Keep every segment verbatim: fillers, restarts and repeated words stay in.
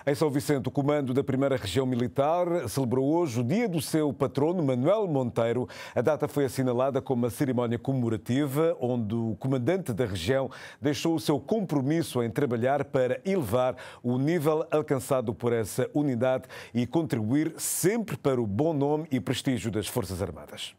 Em São Vicente, o comando da primeira Região Militar celebrou hoje o dia do seu patrono, Manuel Monteiro. A data foi assinalada como uma cerimónia comemorativa, onde o comandante da região deixou o seu compromisso em trabalhar para elevar o nível alcançado por essa unidade e contribuir sempre para o bom nome e prestígio das Forças Armadas.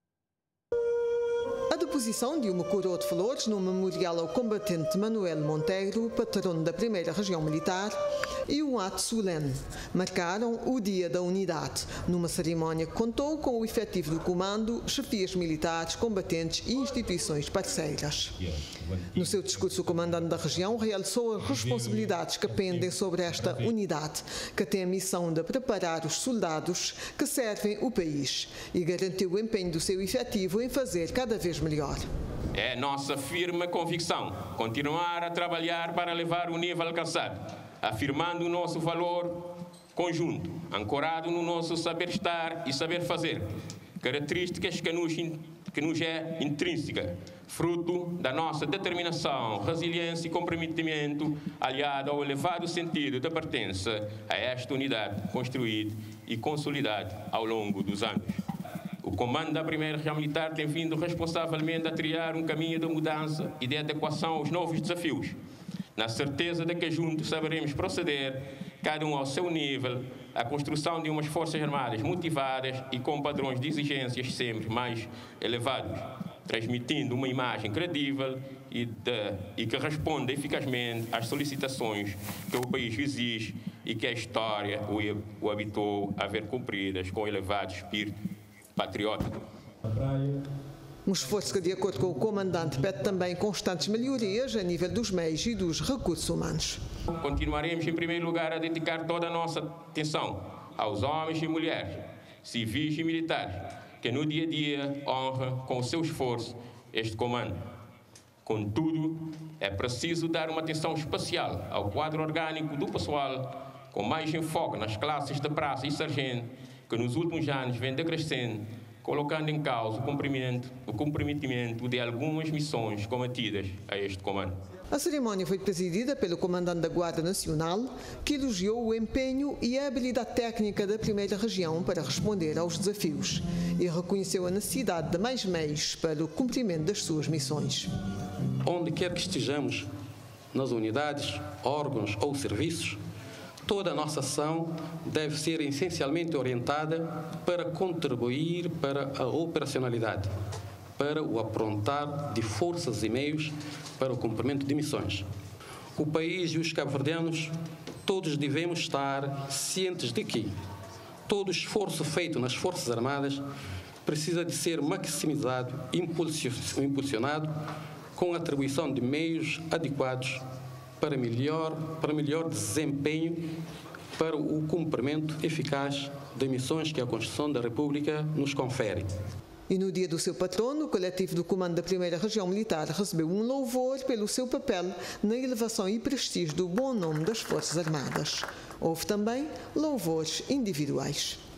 A deposição de uma coroa de flores no memorial ao combatente Manuel Monteiro, patrono da primeira Região Militar, e um ato solene marcaram o Dia da Unidade, numa cerimónia que contou com o efetivo do comando, chefias militares, combatentes e instituições parceiras. No seu discurso, o comandante da região realçou as responsabilidades que pendem sobre esta unidade, que tem a missão de preparar os soldados que servem o país, e garantiu o empenho do seu efetivo em fazer cada vez melhor. É nossa firme convicção continuar a trabalhar para elevar o nível alcançado, afirmando o nosso valor conjunto, ancorado no nosso saber estar e saber fazer, características que nos, que nos é intrínseca, fruto da nossa determinação, resiliência e comprometimento, aliado ao elevado sentido de pertença a esta unidade construída e consolidada ao longo dos anos. O comando da primeira Região Militar tem vindo responsavelmente a trilhar um caminho de mudança e de adequação aos novos desafios, na certeza de que juntos saberemos proceder, cada um ao seu nível, à construção de umas Forças Armadas motivadas e com padrões de exigências sempre mais elevados, transmitindo uma imagem credível e, de, e que responda eficazmente às solicitações que o país exige e que a história o, o habitou a ver cumpridas com elevado espírito patriótico. Um esforço que, de acordo com o comandante, pede também constantes melhorias a nível dos meios e dos recursos humanos. Continuaremos, em primeiro lugar, a dedicar toda a nossa atenção aos homens e mulheres, civis e militares, que no dia a dia honram com o seu esforço este comando. Contudo, é preciso dar uma atenção especial ao quadro orgânico do pessoal, com mais enfoque nas classes de praça e sargento, que nos últimos anos vem decrescendo, colocando em causa o comprometimento, o comprometimento de algumas missões cometidas a este comando. A cerimónia foi presidida pelo comandante da Guarda Nacional, que elogiou o empenho e a habilidade técnica da primeira Região para responder aos desafios e reconheceu a necessidade de mais meios para o cumprimento das suas missões. Onde quer que estejamos, nas unidades, órgãos ou serviços, toda a nossa ação deve ser essencialmente orientada para contribuir para a operacionalidade, para o aprontar de forças e meios para o cumprimento de missões. O país e os cabo-verdianos, todos devemos estar cientes de que todo esforço feito nas Forças Armadas precisa de ser maximizado e impulsionado com a atribuição de meios adequados para melhor, para melhor desempenho, para o cumprimento eficaz das missões que a Constituição da República nos confere. E no dia do seu patrono, o coletivo do Comando da primeira Região Militar recebeu um louvor pelo seu papel na elevação e prestígio do bom nome das Forças Armadas. Houve também louvores individuais.